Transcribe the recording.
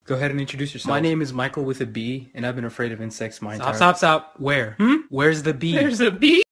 Go ahead and introduce yourself. My name is Michael with a B, and I've been afraid of insects my entire life. Stop. Where? Where's the B? There's a bee.